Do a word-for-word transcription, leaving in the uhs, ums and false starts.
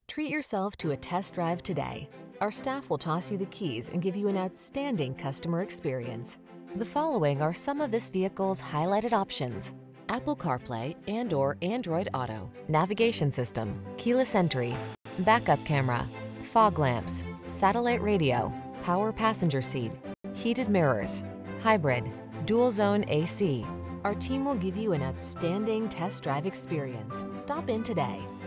Treat yourself to a test drive today. Our staff will toss you the keys and give you an outstanding customer experience. The following are some of this vehicle's highlighted options: Apple CarPlay and or Android Auto, navigation system, keyless entry, backup camera, fog lamps, satellite radio, power passenger seat, heated mirrors, hybrid, dual zone A C. Our team will give you an outstanding test drive experience. Stop in today.